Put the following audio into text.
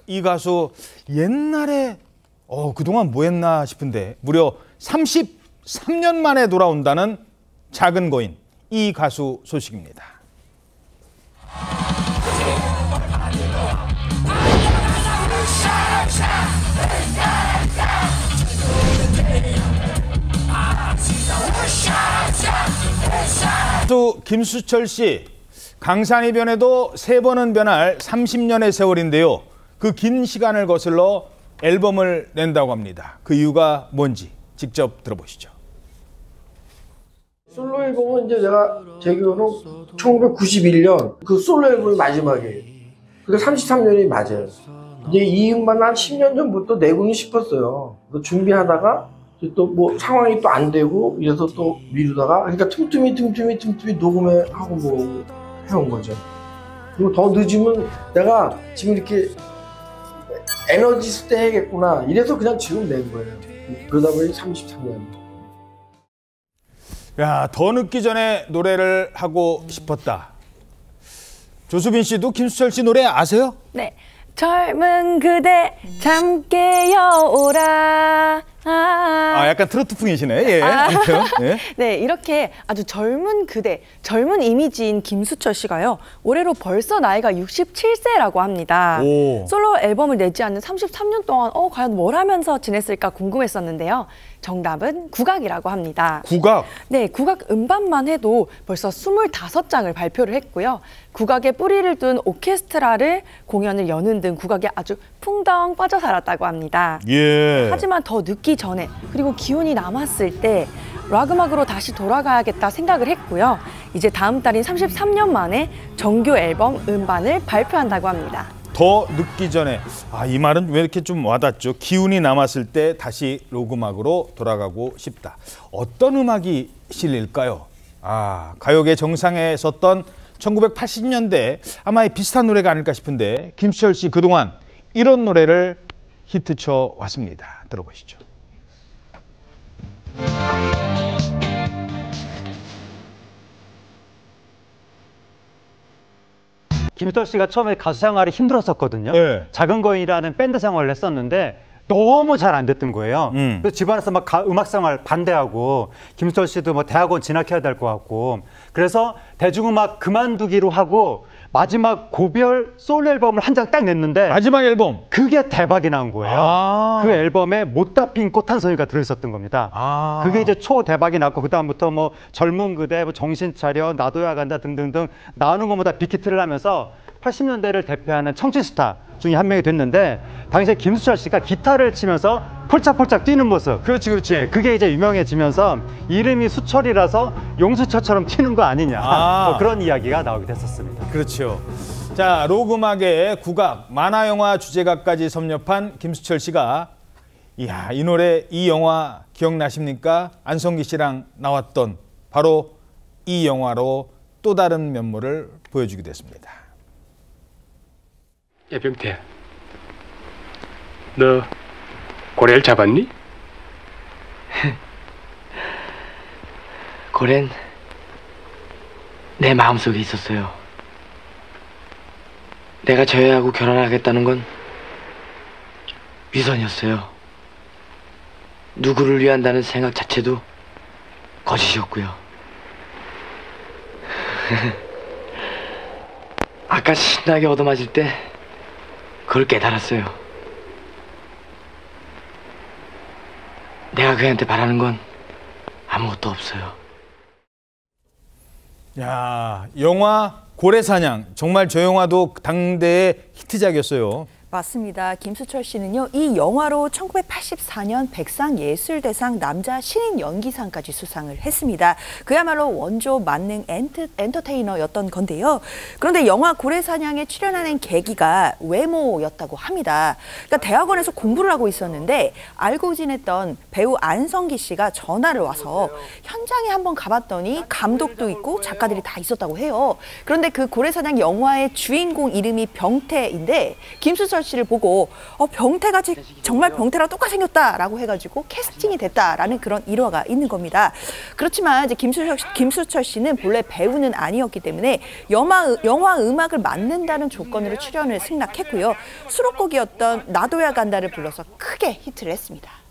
이 가수 옛날에 그동안 뭐 했나 싶은데 무려 33년 만에 돌아온다는 작은 거인 이 가수 소식입니다. 가수 김수철 씨, 강산이변에도 3번은 변할 30년의 세월인데요. 그 긴 시간을 거슬러 앨범을 낸다고 합니다. 그 이유가 뭔지 직접 들어보시죠. 솔로 앨범은 이제 제 기억으로 1991년 그 솔로 앨범이 마지막이에요. 그게 33년이 맞아요. 이제 이 음반 한 10년 전부터 내고는 싶었어요. 준비하다가 또 뭐 상황이 또 안 되고 이래서 또 미루다가 그러니까 틈틈이 녹음을 하고 뭐 해온 거죠. 그리고 더 늦으면 내가 지금 이렇게 에너지 쓸 때 해야겠구나 이래서 그냥 지금 낸 거예요. 그러다 보니 33년. 야, 더 늦기 전에 노래를 하고 싶었다. 조수빈 씨도 김수철 씨 노래 아세요? 네. 젊은 그대 잠 깨어오라. 약간 트로트풍이시네. 예. 예. 네, 이렇게 아주 젊은 그대, 젊은 이미지인 김수철 씨가요. 올해로 벌써 나이가 67세라고 합니다. 오. 솔로 앨범을 내지 않는 33년 동안 과연 뭘 하면서 지냈을까 궁금했었는데요. 정답은 국악이라고 합니다. 국악? 네, 국악 음반만 해도 벌써 25장을 발표를 했고요. 국악에 뿌리를 둔 오케스트라를 공연을 여는 등 국악에 아주 풍덩 빠져 살았다고 합니다. 예. 하지만 더 늦기 전에 그리고 기운이 남았을 때 락 음악으로 다시 돌아가야겠다 생각을 했고요. 이제 다음 달인 33년 만에 정규 앨범 음반을 발표한다고 합니다. 더 늦기 전에 이 말은 왜 이렇게 좀 와닿죠? 기운이 남았을 때 다시 록 음악으로 돌아가고 싶다. 어떤 음악이 실릴까요? 가요계 정상에 섰던 1980년대 아마 비슷한 노래가 아닐까 싶은데 김수철 씨 그동안 이런 노래를 히트쳐 왔습니다. 들어보시죠. 김수철 씨가 처음에 가수 생활이 힘들었었거든요. 네. 작은 거인이라는 밴드 생활을 했었는데 너무 잘 안 됐던 거예요. 그래서 집안에서 막 음악 생활 반대하고 김수철 씨도 뭐 대학원 진학해야 될 것 같고 그래서 대중음악 그만두기로 하고 마지막 고별 솔로 앨범을 한 장 딱 냈는데 마지막 앨범 그게 대박이 난 거예요. 그 앨범에 못다 핀 꽃 한 송이가 들어있었던 겁니다. 그게 이제 초대박이 났고 그 다음부터 뭐 젊은 그대, 뭐 정신 차려, 나도야 간다 등등등 나오는 것보다 빅히트를 하면서 80년대를 대표하는 청춘 스타 중에 한 명이 됐는데 당시에 김수철 씨가 기타를 치면서 폴짝폴짝 뛰는 모습 그렇지 그게 이제 유명해지면서 이름이 수철이라서 용수철처럼 튀는 거 아니냐 뭐 그런 이야기가 나오게 됐었습니다. 그렇죠. 자, 록 음악에 국악, 만화 영화 주제가까지 섭렵한 김수철 씨가 이 노래, 이 영화 기억나십니까? 안성기 씨랑 나왔던 바로 이 영화로 또 다른 면모를 보여주기도 했습니다. 야, 병태, 너 고래를 잡았니? 고래는 내 마음속에 있었어요. 내가 저 애하고 결혼하겠다는 건 위선이었어요. 누구를 위한다는 생각 자체도 거짓이었고요. 아까 신나게 얻어맞을 때 그걸 깨달았어요. 내가 그애한테 바라는 건 아무것도 없어요. 야, 영화 고래사냥, 정말 저 영화도 당대의 히트작이었어요. 맞습니다. 김수철 씨는요, 이 영화로 1984년 백상예술대상 남자 신인 연기상까지 수상을 했습니다. 그야말로 원조 만능 엔터테이너였던 건데요. 그런데 영화 고래사냥에 출연하는 계기가 외모였다고 합니다. 그러니까 대학원에서 공부를 하고 있었는데 알고 지냈던 배우 안성기 씨가 전화를 와서 현장에 한번 가봤더니 감독도 있고 작가들이 다 있었다고 해요. 그런데 그 고래사냥 영화의 주인공 이름이 병태인데 김수철 씨를 보고 병태가 정말 병태랑 똑같이 생겼다라고 해가지고 캐스팅이 됐다라는 그런 일화가 있는 겁니다. 그렇지만 이제 김수철 씨는 본래 배우는 아니었기 때문에 영화 음악을 맡는다는 조건으로 출연을 승낙했고요. 수록곡이었던 나도야 간다를 불러서 크게 히트를 했습니다.